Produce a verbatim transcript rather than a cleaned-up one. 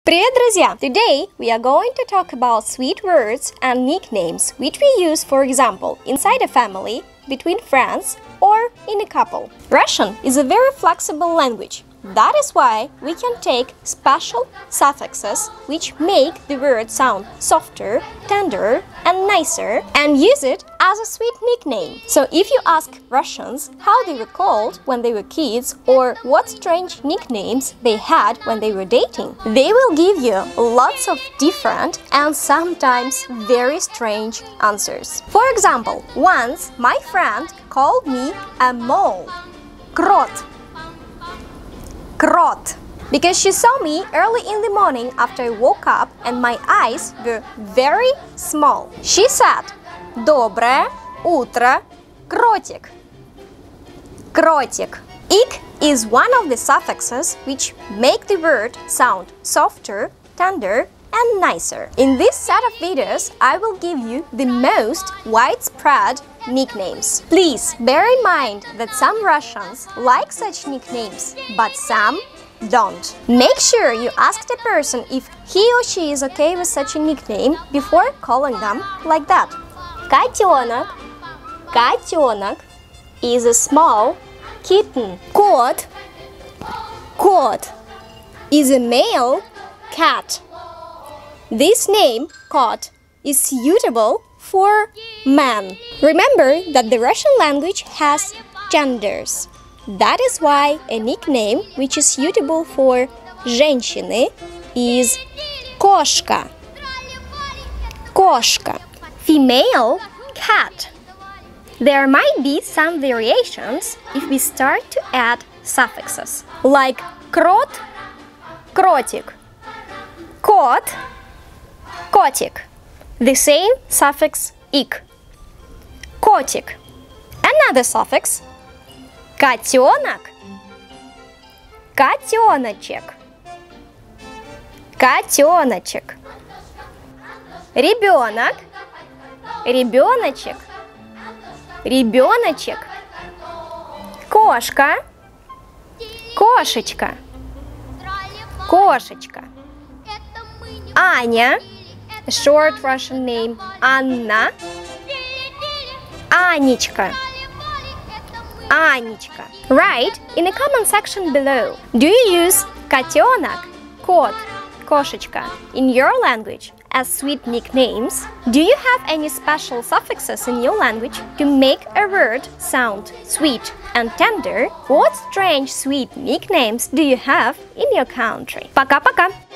Привет, друзья! Today we are going to talk about sweet words and nicknames which we use, for example, inside a family, between friends, or in a couple. Russian is a very flexible language. That is why we can take special suffixes which make the word sound softer, tenderer, and nicer, and use it as a sweet nickname. So if you ask Russians how they were called when they were kids or what strange nicknames they had when they were dating, they will give you lots of different and sometimes very strange answers. For example, once my friend called me a mole. Крот. Крот. Because she saw me early in the morning after I woke up and my eyes were very small. She said, Доброе утро, кротик. Кротик. Ik is one of the suffixes which make the word sound softer, tender, and nicer. In this set of videos, I will give you the most widespread nicknames. Please bear in mind that some Russians like such nicknames, but some don't. Make sure you ask the person if he or she is okay with such a nickname before calling them like that. Котенок. Котенок is a small kitten. Кот. Кот is a male cat. This name, Kot, is suitable for man. Remember that the Russian language has genders. That is why a nickname which is suitable for женщины is кошка. Кошка. Female cat. There might be some variations if we start to add suffixes, like крот, кротик, кот, котик. The same suffix ik. Котик. Another suffix котенок. Котеночек. Котеночек. Ребенок. Ребеночек. Ребеночек. Кошка. Кошечка. Кошечка. Аня. A short Russian name Anna. Анечка. Анечка. Write in the comment section below. Do you use котенок, кот, кошечка in your language as sweet nicknames? Do you have any special suffixes in your language to make a word sound sweet and tender? What strange sweet nicknames do you have in your country? Пока-пока!